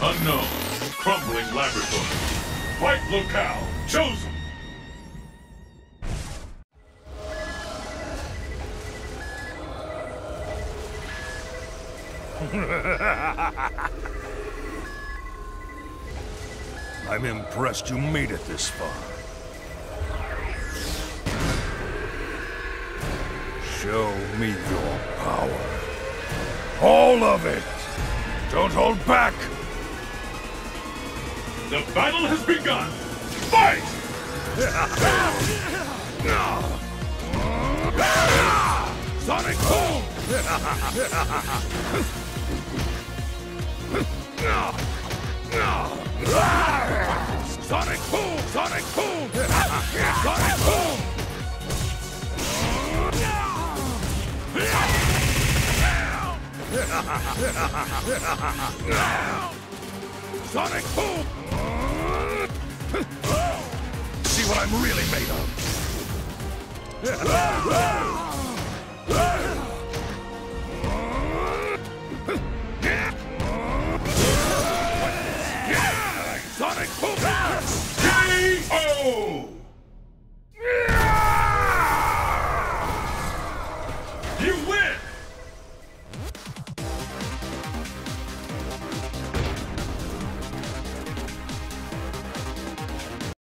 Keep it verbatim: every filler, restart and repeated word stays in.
Unknown. Crumbling laboratory. Fight locale. Chosen. I'm impressed you made it this far. Show me your power. All of it! Don't hold back! The battle has begun! Fight! Sonic Boom! Sonic Boom! Sonic Boom! Sonic Boom! Sonic Boom! See what I'm really made of! Sonic Boom! K O! You win!